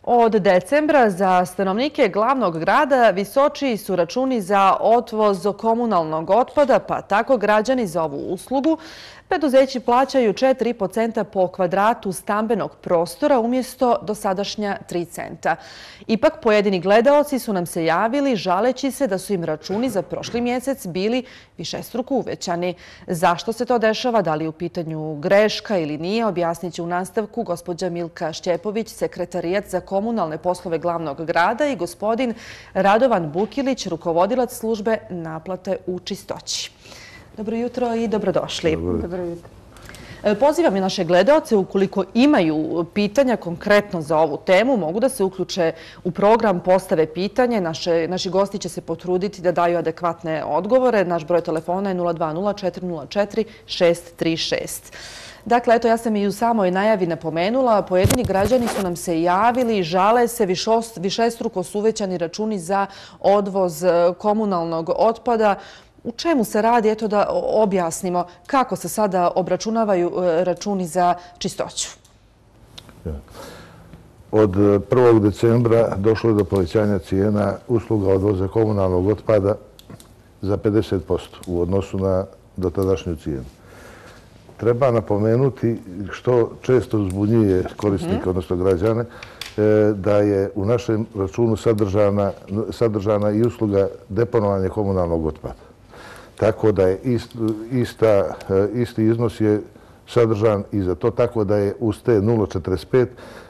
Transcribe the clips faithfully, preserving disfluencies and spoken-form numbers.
Od decembra za stanovnike glavnog grada visočiji su računi za odvoz komunalnog otpada, pa tako građani za ovu uslugu preduzeći plaćaju četiri i po centa po kvadratu stambenog prostora umjesto dosadašnja tri centa. Ipak pojedini gledaoci su nam se javili žaleći se da su im računi za prošli mjesec bili višestruko uvećani. Zašto se to dešava, da li je u pitanju greška ili nije, objasnit će u nastavku gospođa Milka Šćepović, sekretarijat za komunalne poslove glavnog grada, i gospodin Radovan Bukilić, rukovodilac službe naplate u Čistoći. Dobro jutro i dobrodošli. Dobro jutro. Pozivam i naše gledaoce, ukoliko imaju pitanja konkretno za ovu temu, mogu da se uključe u program, postave pitanje. Naše, naši gosti će se potruditi da daju adekvatne odgovore. Naš broj telefona je nula dva nula četiri nula četiri šest tri šest. Dakle, eto, ja sam i u samoj najavi napomenula, pojedini građani su nam se javili, žale se, višestruko su uvećani računi za odvoz komunalnog otpada. U čemu se radi? Eto da objasnimo kako se sada obračunavaju računi za čistoću. Od prvog decembra došlo je do povećanja cijena usluga odvoza komunalnog otpada za pedeset posto u odnosu na dotadašnju cijenu. Treba napomenuti, što često zbunjuje korisnike, odnosno građane, da je u našem računu sadržana, sadržana i usluga deponovanja komunalnog otpada. Tako da je ist, ista, isti iznos je sadržan i za to, tako da je uz te nula zarez četrdeset pet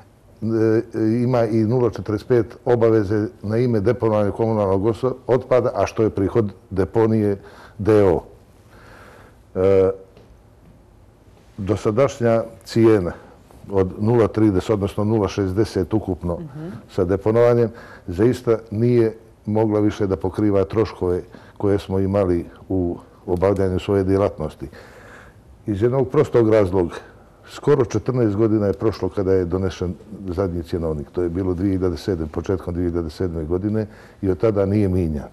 ima i nula zarez četrdeset pet obaveze na ime deponovanja komunalnog otpada, a što je prihod deponije D O. E, dosadašnja cijena od nula zarez trideset, odnosno nula zarez šezdeset ukupno mm-hmm. sa deponovanjem, zaista nije mogla više da pokriva troškove koje smo imali u obavljanju svoje djelatnosti. Iz jednog prostog razloga, skoro četrnaest godina je prošlo kada je donesen zadnji cjenovnik. To je bilo dvije hiljade sedme, početkom dvije hiljade sedme godine i od tada nije mijenjan.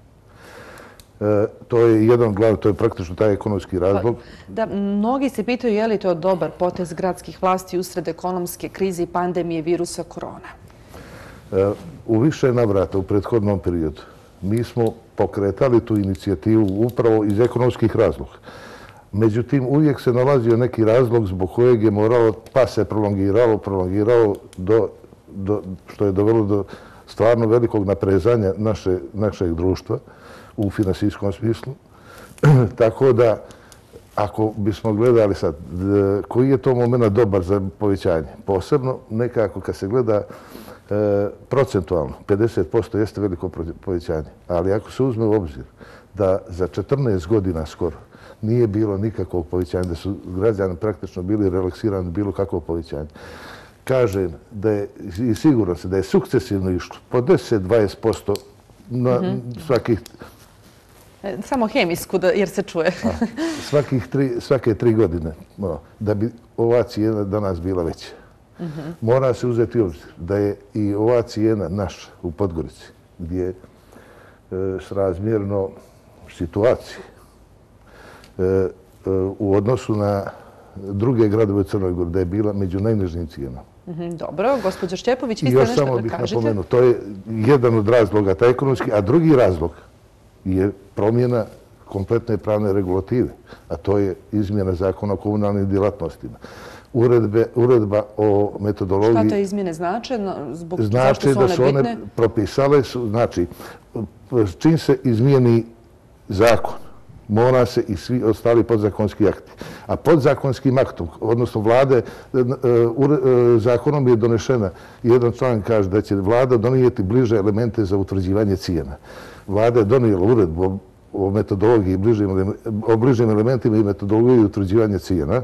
E, to je jedan glav, to je praktično taj ekonomski razlog. Da, mnogi se pitaju je li to dobar potez gradskih vlasti usred ekonomske krize i pandemije virusa korona. E, u više navrata u prethodnom periodu mi smo pokretali tu inicijativu upravo iz ekonomskih razloga. Međutim, uvijek se nalazio neki razlog zbog kojeg je moralo, pa se prolongiralo, prolongiralo, do, do, što je dovelo do stvarno velikog naprezanja naše, našeg društva u finansijskom smislu. Tako da, ako bismo gledali sad koji je to moment dobar za povećanje, posebno nekako kad se gleda E, procentualno, pedeset posto jeste veliko povećanje, ali ako se uzme u obzir da za četrnaest godina skoro nije bilo nikakvog povećanja, da su građani praktično bili relaksirani bilo kakvo povećanje, kažem da je, i sigurno se da je sukcesivno išlo po deset do dvadeset posto na mm-hmm. svakih... Samo hemijsku, da, jer se čuje. a, svakih tri, svake tri godine, no, da bi ova cijena danas bila veća. Mm-hmm. Mora se uzeti u obzir da je i ova cijena naša u Podgorici, gdje je e, srazmjerno situaciji e, e, u odnosu na druge gradove u Crnoj Gori, da je bila među najnižim cijenama. Mm-hmm. Dobro, gospođo Šćepović, vi ste nešto da kažete? I još samo bih napomenuo, to je jedan od razloga, taj ekonomski, a drugi razlog je promjena kompletne pravne regulative, a to je izmjena zakona o komunalnim djelatnostima. Uredbe, uredba o metodologiji... Šta te izmjene znače? Zbog, znači zašto su one da su one bitne? Propisale su, znači, čim se izmijeni zakon, mora se i svi ostali podzakonski akti. A podzakonskim aktom, odnosno vlade, zakonom je donešena, jedan član kaže da će vlada donijeti bliže elemente za utvrđivanje cijena. Vlada je donijela uredbu o metodologiji, o bližim elementima i metodologiji utvrđivanja cijena,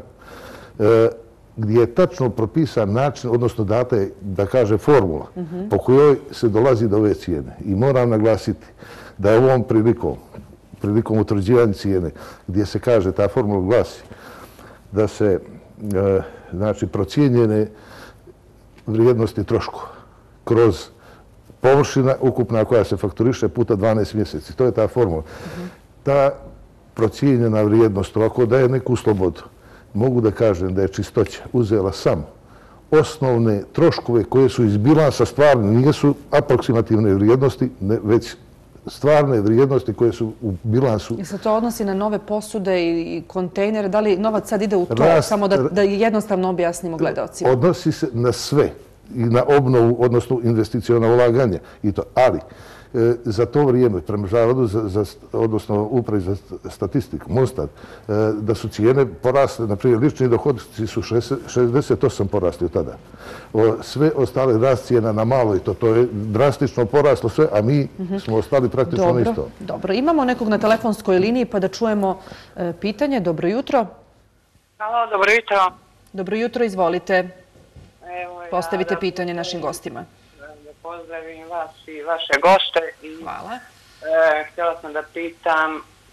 gdje je tačno propisan način, odnosno data je, da kaže, formula mm-hmm. po kojoj se dolazi do ove cijene. I moram naglasiti da je ovom prilikom, prilikom utvrđivanja cijene, gdje se kaže, ta formula glasi, da se e, znači, procijenjene vrijednosti troškova kroz površina ukupna koja se fakturiše puta dvanaest mjeseci. To je ta formula. Mm-hmm. Ta procijenjena vrijednost, ovako daje neku slobodu. Mogu da kažem da je Čistoća uzela samo osnovne troškove koje su iz bilansa stvarne, nisu aproksimativne vrijednosti, već stvarne vrijednosti koje su u bilansu. I se to odnosi na nove posude i kontejnere? Da li novac sad ide u to? Samo da jednostavno objasnimo gledalcima. Odnosi se na sve i na obnovu, odnosno investiciona ulaganja i to. Ali za to vrijeme, prema Zavodu, odnosno Upravi za statistiku, Mostar, da su cijene porasle, na primjer, lični dohodci su šezdeset osam porasli od tada. Sve ostale rast cijena na malo i to, to je drastično poraslo sve, a mi smo ostali praktično na isto. Dobro, imamo nekog na telefonskoj liniji pa da čujemo pitanje. Dobro jutro. Halo, dobro jutro. Dobro jutro, izvolite. Postavite pitanje našim gostima. Pozdravim vas i vaše goste. Hvala. Htjela sam da pitam,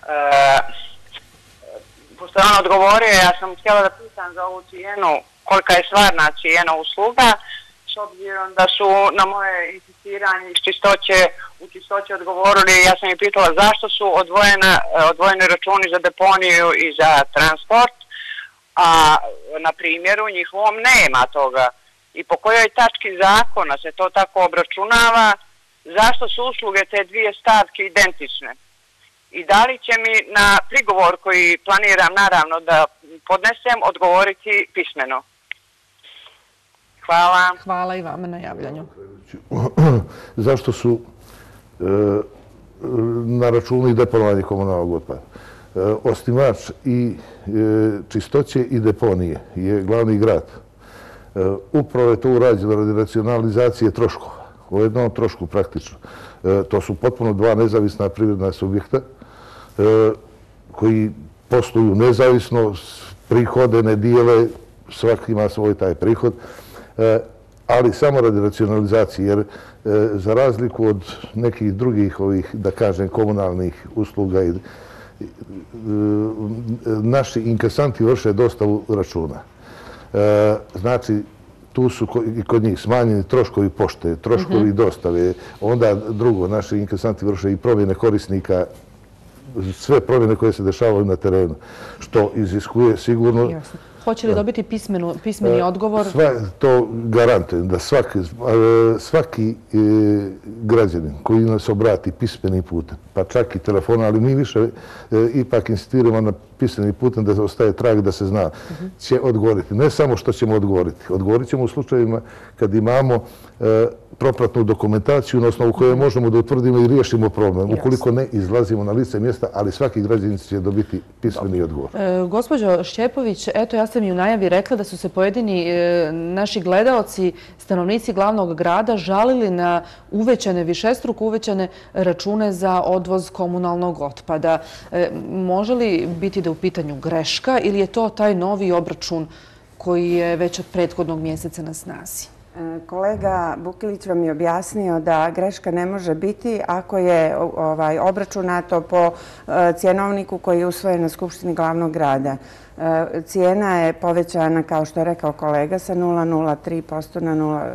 pošto je on odgovorio, ja sam htjela da pitam za ovu cijenu, kolika je stvarna cijena usluga, s obzirom da su na moje insistiranje iz čistoće, u čistoće odgovorili, ja sam ih pitala zašto su odvojeni računi za deponiju i za transport, a na primjeru njihovom nema toga. I po kojoj tački zakona se to tako obračunava, zašto su usluge te dvije stavke identične? I da li će mi na prigovor koji planiram naravno da podnesem odgovoriti pismeno? Hvala. Hvala i vama na javljanju. Zašto su na računu i deponovanje komunalnog otpada? Osnivač i čistoće i deponije je glavni grad. Upravo je to urađeno radi racionalizacije troškova. O jednom trošku praktično. To su potpuno dva nezavisna privredna subjekta koji posluju nezavisno, prihode ne dijele, svaki ima svoj taj prihod, ali samo radi racionalizacije, jer za razliku od nekih drugih ovih, da kažem, komunalnih usluga, naši inkasanti vrše dostavu računa. Znači, tu su i kod njih smanjeni troškovi pošte, troškovi dostave, onda drugo, naši inkasanti vrše i promjene korisnika, sve promjene koje se dešavaju na terenu, što iziskuje sigurno... Hoće li dobiti pismeni odgovor? To garantujem da svaki građanin koji nas obrati pismenim putem, pa čak i telefona, ali mi više ipak insistiramo na pismenim putem da ostaje trag da se zna, će odgovoriti. Ne samo što ćemo odgovoriti. Odgovorit ćemo u slučajevima kad imamo propratnu dokumentaciju na osnovu koje možemo da utvrdimo i riješimo problem. Ukoliko ne, izlazimo na lice mjesta, ali svaki građanin će dobiti pismeni odgovor. Gospođo Šćepović, eto ja sam i u najavi rekla da su se pojedini naši gledaoci, stanovnici glavnog grada žalili na uvećane, višestruko uvećane račune za odvoz komunalnog otpada. Može li biti da u pitanju greška ili je to taj novi obračun koji je već od prethodnog mjeseca na snazi? Kolega Bukilić vam je objasnio da greška ne može biti ako je obračunato po cjenovniku koji je usvojen na Skupštini glavnog grada. Cijena je povećana, kao što je rekao kolega, sa nula zarez nula tri posto na nula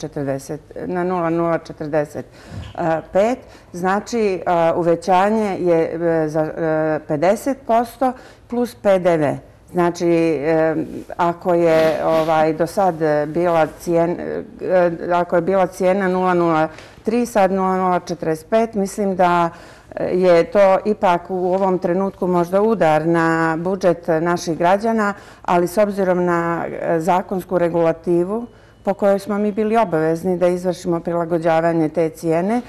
zarez nula četrdeset pet. Znači, uvećanje je za pedeset posto plus P D V. Znači, ako je do sad bila cijena, ako je bila cijena nula zarez nula tri, sad nula zarez nula četrdeset pet, mislim da je to ipak u ovom trenutku možda udar na budžet naših građana, ali s obzirom na zakonsku regulativu po kojoj smo mi bili obavezni da izvršimo prilagođavanje te cijene,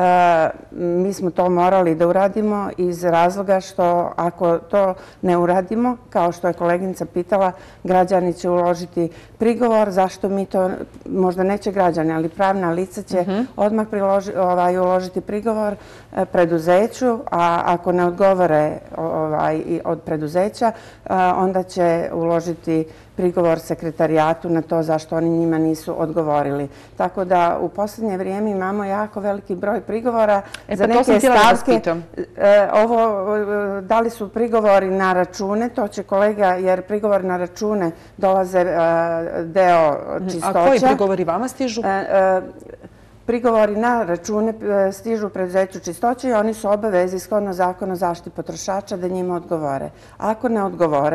mi smo to morali da uradimo iz razloga što ako to ne uradimo, kao što je koleginica pitala, građani će uložiti prigovor. Zašto mi to, možda neće građani, ali pravna lica će odmah uložiti prigovor preduzeću, a ako ne odgovore od preduzeća, onda će uložiti prigovor sekretarijatu na to zašto oni njima nisu odgovorili. Tako da u posljednje vrijeme imamo jako veliki broj prigovora za neke stavke. Ovo, da li su prigovori na račune, to će kolega, jer prigovor na račune dolaze deo čistoća. A koji prigovori vama stižu? Prigovori na račune stižu preduzeću čistoće i oni su obavezi shodno Zakonu o zaštiti potrošača da njima odgovore. Ako ne odgovore,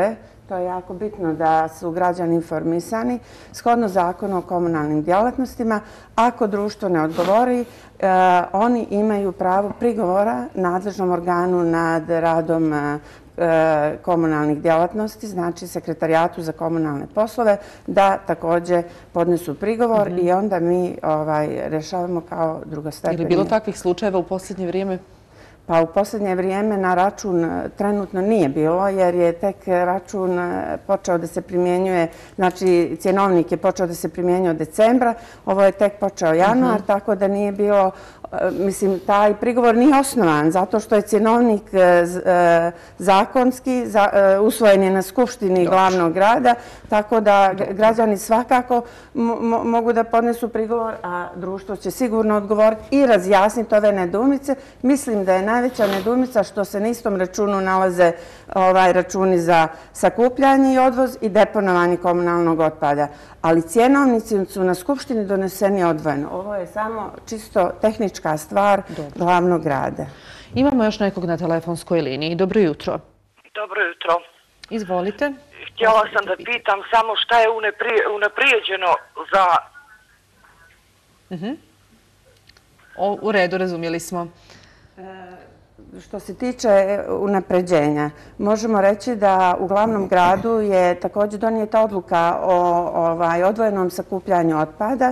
To je jako bitno da su građani informisani. Shodno zakonu o komunalnim djelatnostima, ako društvo ne odgovori, oni imaju pravo prigovora nadležnom organu nad radom komunalnih djelatnosti, znači Sekretarijatu za komunalne poslove, da također podnesu prigovor i onda mi rješavamo kao drugostepeni. Ili bilo takvih slučajeva u posljednje vrijeme? Pa u posljednje vrijeme na račun trenutno nije bilo, jer je tek račun počeo da se primjenjuje, znači cjenovnik je počeo da se primjenjuje od decembra, ovo je tek počeo januar, tako da nije bilo, mislim, taj prigovor nije osnovan, zato što je cjenovnik zakonski, usvojen je na Skupštini glavnog grada, tako da građani svakako mogu da podnesu prigovor, a društvo će sigurno odgovoriti i razjasniti ove nedoumice. Mislim da je najveća nedoumica što se na istom računu nalaze računi za sakupljanje i odvoz i deponovanje komunalnog otpada. Ali cjenovnici su na Skupštini doneseni odvojeno. Ovo je samo čisto tehnička stvar glavnog grada. Imamo još nekog na telefonskoj liniji. Dobro jutro. Dobro jutro. Izvolite. Htjela sam da pitam samo šta je unaprijeđeno za... U redu, razumjeli smo. Što se tiče unapređenja, možemo reći da u glavnom gradu je također donijeta odluka o odvojenom sakupljanju otpada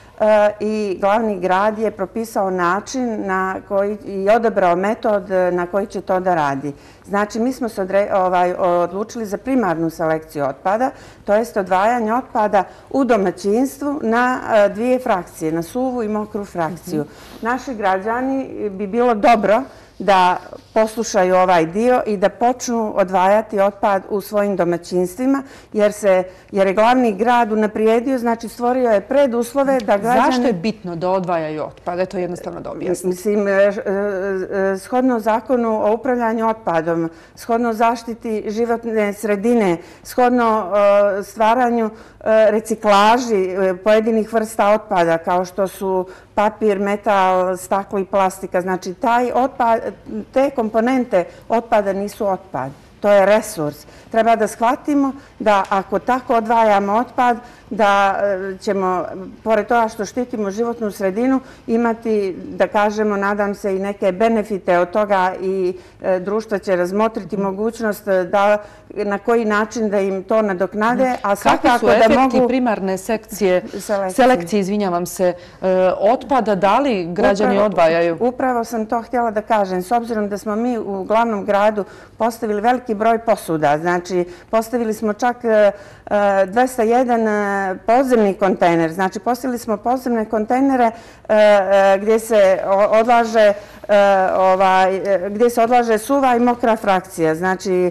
i glavni grad je propisao način i odabrao metod na koji će to da radi. Znači, mi smo se odlučili za primarnu selekciju otpada, to jest odvajanje otpada u domaćinstvu na dvije frakcije, na suvu i mokru frakciju. Naši građani bi bilo dobro da poslušaju ovaj dio i da počnu odvajati otpad u svojim domaćinstvima, jer je glavni grad unaprijedio, znači stvorio je preduslove da građani... Zašto je bitno da odvajaju otpad? Eto jednostavno da objasnim. Mislim, shodno zakonu o upravljanju otpadom, shodno zaštiti životne sredine, shodno stvaranju reciklaži pojedinih vrsta otpada, kao što su papir, metal, staklo i plastika. Znači, taj otpad, te komponente otpada nisu otpad. To je resurs. Treba da shvatimo da ako tako odvajamo otpad, da ćemo, pored toga što štitimo životnu sredinu, imati, da kažemo, nadam se, i neke benefite od toga i društva će razmotriti mogućnost da na koji način da im to nadoknade, a svakako da mogu... Kakvi su efekti primarne sekcije, selekcije, izvinjavam se, otpada, da li građani odvajaju? Upravo sam to htjela da kažem. S obzirom da smo mi u glavnom gradu postavili veliki broj posuda, znači postavili smo čak dvesta jedan podzemni kontejner, znači postavili smo podzemne kontejnere gdje se odlaže gdje se odlaže suva i mokra frakcija. Znači,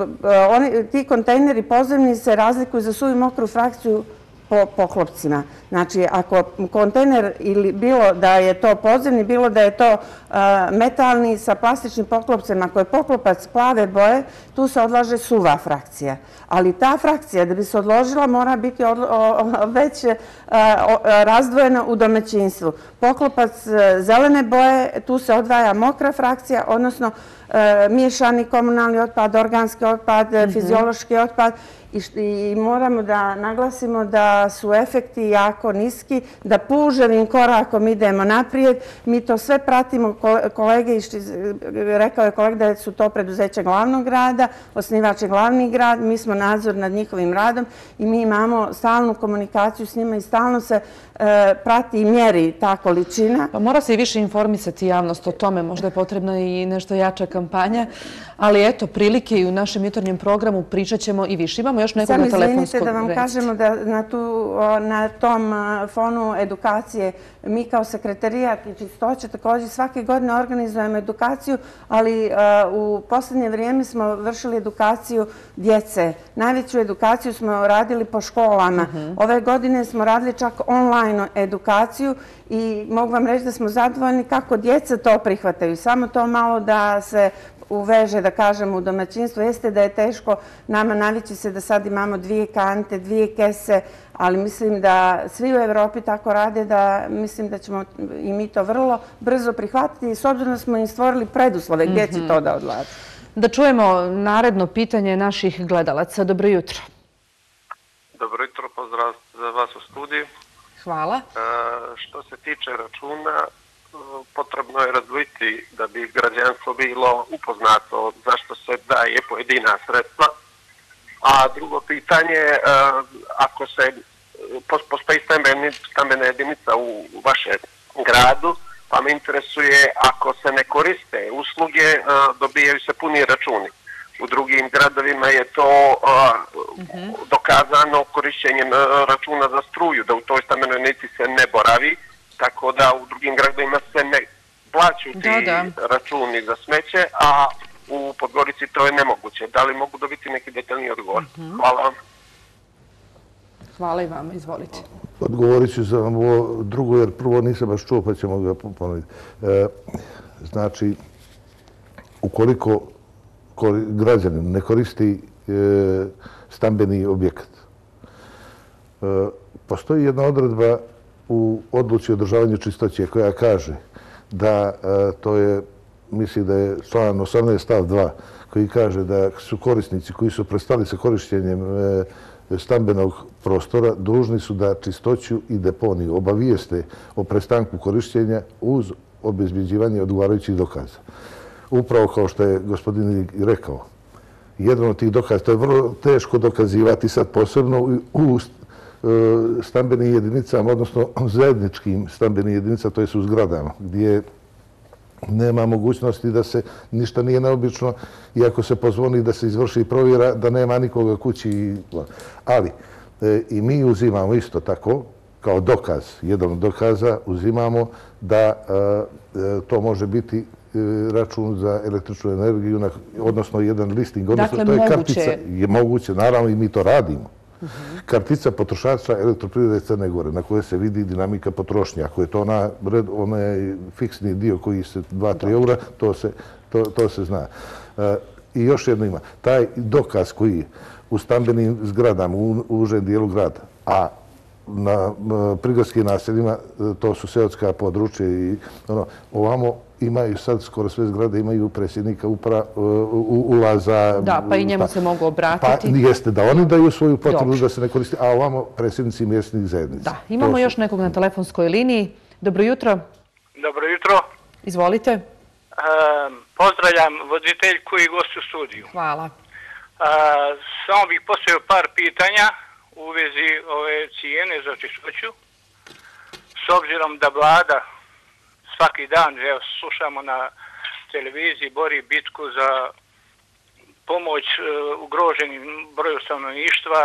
ti kontejneri podzemni se razlikuju za suvu i mokru frakciju po poklopcima. Znači, ako kontejner ili bilo da je to podzemni, bilo da je to metalni sa plastičnim poklopcem, ako je poklopac plave boje, tu se odlaže suva frakcija. Ali ta frakcija, da bi se odložila, mora biti već razdvojena u domaćinstvu. Poklopac zelene boje, tu se odvaja mokra frakcija, odnosno miješani komunalni otpad, organski otpad, fiziološki otpad, i moramo da naglasimo da su efekti jako niski, da puževim korakom idemo naprijed. Mi to sve pratimo, kolege, rekao je kolega da su to preduzeća glavnog grada, osnivač je glavni grad, mi smo nadzor nad njihovim radom i mi imamo stalnu komunikaciju s njima i stalno se prati i mjeri ta količina. Pa mora se i više informisati javnost o tome, možda je potrebna i nešto jača kampanja, ali eto, prilike i u našem jutarnjem programu pričat ćemo i više. Imamo još nekog na telefonskog reći. Samo izvinite da vam kažemo da na tom fonu edukacije mi kao sekretarijat i čistoće također svake godine organizujemo edukaciju, ali u posljednje vrijeme smo vršili edukaciju djece. Najveću edukaciju smo radili po školama. Ove godine smo radili čak online edukaciju i mogu vam reći da smo zadovoljni kako djeca to prihvataju. Samo to malo da se uveže, da kažem, u domaćinstvo. Jeste da je teško nama navići se da sad imamo dvije kante, dvije kese, ali mislim da svi u Evropi tako rade da mislim da ćemo i mi to vrlo brzo prihvatiti s obzirom da smo im stvorili preduslove gdje će to da odlažu. Da čujemo naredno pitanje naših gledalaca. Dobro jutro. Dobro jutro, pozdrav za vas u studiju. Hvala. E, što se tiče računa, potrebno je razdvojiti da bi građanstvo bilo upoznato zašto se daje pojedina sredstva. A drugo pitanje, e, ako se postoji stambena jedinica u vašem gradu, pa me interesuje ako se ne koriste usluge, e, dobijaju se puni računi. U drugim gradovima je to uh, uh-huh. dokazano korišćenjem uh, računa za struju, da u toj stambenoj jedinici se ne boravi, tako da u drugim gradovima se ne plaćaju ti da, da. računi za smeće, a u Podgorici to je nemoguće. Da li mogu dobiti neki detaljni odgovor? Uh-huh. Hvala vam. Hvala i vama, izvolite. Odgovorit ću za ovo drugo, jer prvo nisam baš čuo, pa ćemo ga ponoviti. E, znači, ukoliko građanin ne koristi e, stambeni objekat. E, postoji jedna odredba u odluci o održavanju čistoće koja kaže da e, to je, mislim da je član osamnaest stav dva, koji kaže da su korisnici koji su prestali sa korištenjem e, stambenog prostora dužni su da čistoću i deponiju obavijeste o prestanku korištenja uz obezbeđivanje odgovarajućih dokaza. Upravo kao što je gospodin rekao, jedan od tih dokaza, to je vrlo teško dokazivati sad posebno u stambenim jedinicama, odnosno zajedničkim stambenim jedinicama, to je u zgradama, gdje nema mogućnosti da se ništa nije neobično i ako se pozvoni da se izvrši provjera, da nema nikoga kući. Ali i mi uzimamo isto tako, kao dokaz, jedan od dokaza, uzimamo da to može biti račun za električnu energiju, odnosno jedan listing. Odnosno, dakle, to je moguće kartica, je moguće, naravno i mi to radimo. Uh-huh. Kartica potrošača elektroprivrede Crne Gore, na kojoj se vidi dinamika potrošnje. Ako je to ona, onaj fiksni dio koji se dva do tri eura, to se, to, to se zna. Uh, I još jedno ima. Taj dokaz koji je u stambenim zgradama, u užem dijelu grada, a na prigradskim naseljima, to su seoska područja i ono, ovamo imaju sad skoro sve zgrade, imaju predsjednika upra, u, ulaza. Da, pa i njemu pa, se mogu obratiti. Pa jeste da oni daju svoju potrebu da se ne koristi, a ovamo predsjednici mjesnih zajednica. Da, imamo još nekog na telefonskoj liniji. Dobro jutro. Dobro jutro. Izvolite. E, pozdravljam voditeljku i gostu u studiju. Hvala. E, samo bih postavio par pitanja u vezi ove cijene za čistoću. S obzirom da vlada svaki dan, evo, slušamo na televiziji, bori bitku za pomoć uh, ugroženim broju stanovništva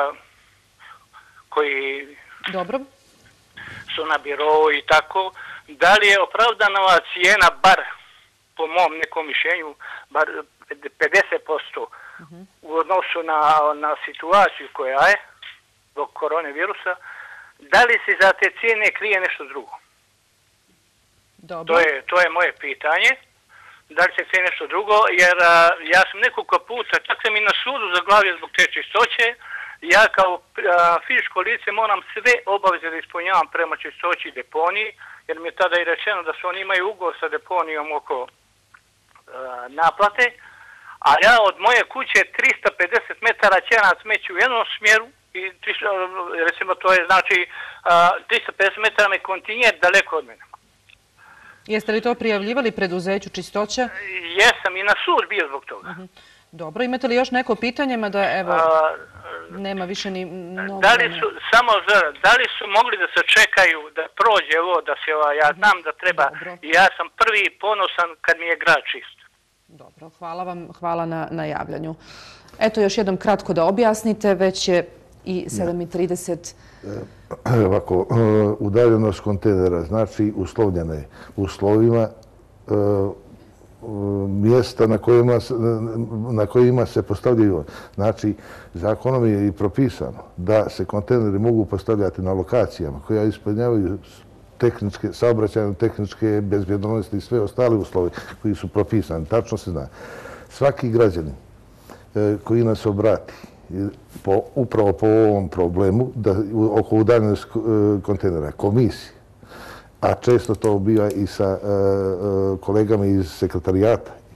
koji Dobro. su na birou i tako. Da li je opravdana ova cijena, bar po mom nekom mišljenju, bar pedeset posto uh-huh. u odnosu na, na situaciju koja je zbog koronavirusa, da li se za te cijene krije nešto drugo? Dobro. To je, to je moje pitanje. Da li se krije nešto drugo? Jer a, ja sam nekoliko puta, čak sam i na sudu zaglavio zbog te čistoće. Ja kao a, fizičko lice moram sve obaveze da ispunjavam prema čistoći i deponiji, jer mi je tada i rečeno da su oni imaju ugovor sa deponijom oko a, naplate. A ja od moje kuće tristo pedeset metara ćena smeću u jednom smjeru, i recimo to je znači tristo pedeset metara me kontinjer daleko od mene. Jeste li to prijavljivali preduzeću čistoća? Jesam i na sud bio zbog toga. Uh-huh. Dobro, imate li još neko pitanje, mada evo, a, nema više ni mnogo... Da li su, samo za, da li su mogli da se čekaju da prođe ovo, da se ova, ja znam da treba, dobro. I ja sam prvi ponosan kad mi je grad čist. Dobro, hvala vam, hvala na, na javljanju. Eto, još jednom kratko da objasnite, već je i sedam i trideset. Ovako, udaljenost kontejnera znači uslovljene uslovima mjesta na kojima, na kojima se postavljaju. Znači, zakonom je i propisano da se kontejneri mogu postavljati na lokacijama koja ispunjavaju tehničke, saobraćajne, tehničke, bezbjednosti i sve ostale uslove koji su propisani. Tačno se zna. Svaki građanin koji nas obrati po, upravo po ovom problemu, da, oko udaljenosti kontejnera, komisije, a često to biva i sa uh, kolegama iz sekretarijata,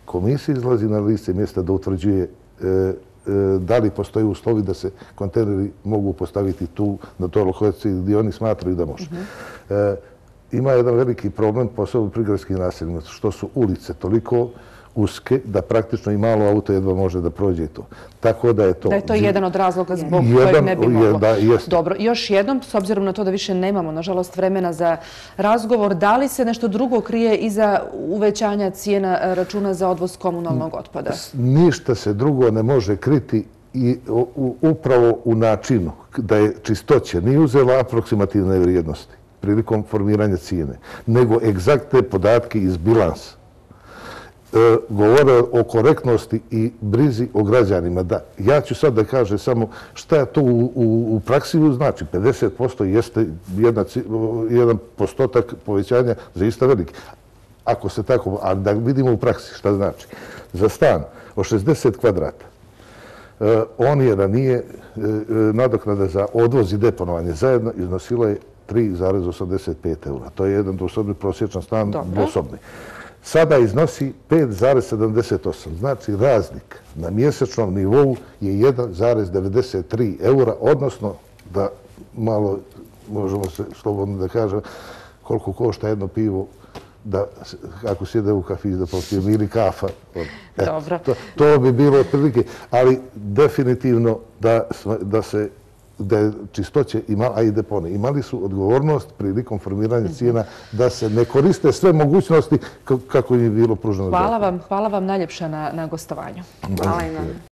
komisija izlazi na lice mjesta da utvrđuje da li postoji uslovi da se kontejneri mogu postaviti tu, na toj lokaciji gdje oni smatraju da može. Ima jedan veliki problem, posebno u prigradskim naseljima, što su ulice toliko uske da praktično i malo auto jedva može da prođe to. Tako da je to... Da je to jedan od razloga zbog kojeg ne bi moglo. Dobro, još jednom, s obzirom na to da više nemamo, nažalost, vremena za razgovor, da li se nešto drugo krije iza uvećanja cijena računa za odvoz komunalnog otpada? Ništa se drugo ne može kriti i upravo u načinu da je čistoće nije uzela aproksimativne vrijednosti prilikom formiranja cijene, nego egzaktne podatke iz bilansa. Govore o korektnosti i brizi o građanima. Da, ja ću sad da kažem samo šta je to u, u, u praksi znači. pedeset posto jeste jedna, jedan postotak povećanja za ista veliki. Ako se tako, a da vidimo u praksi šta znači. Za stan od šezdeset kvadrata on je ranije nadoknada za odvoz i deponovanje zajedno iznosila je tri zarez osamdeset pet eura. To je jedan dvosobni prosječan stan, dvosobni. Sada iznosi pet zarez sedamdeset osam. Znači, razlik na mjesečnom nivou je jedan zarez devedeset tri eura, odnosno da malo, možemo se slobodno da kažem, koliko košta jedno pivo da, ako sjede u kafić da popije ili kafa. Dobro. To, to bi bilo otprilike, ali definitivno da, da se da je čistoće, a i depone, imali su odgovornost prilikom formiranja cijena da se ne koriste sve mogućnosti kako im je bilo pruženo. Hvala vam, hvala vam najljepša na, na gostovanju. Hvala i vam.